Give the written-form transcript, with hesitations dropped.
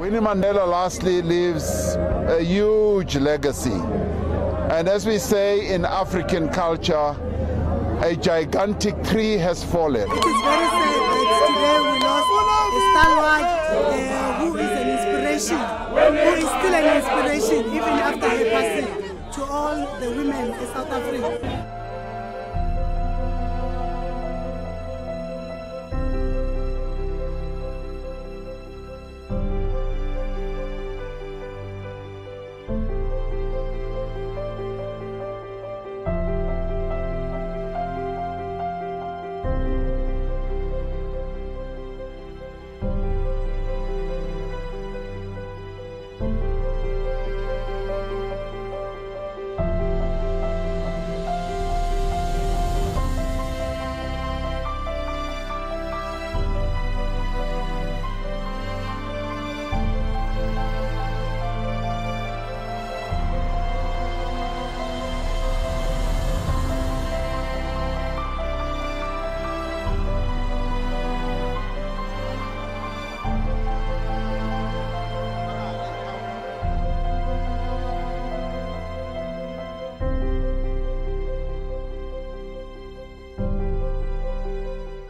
Winnie Mandela lastly leaves a huge legacy. And as we say in African culture, a gigantic tree has fallen. It is very sad that today we lost a stalwart who is an inspiration, who is still an inspiration even after her passing to all the women in South Africa.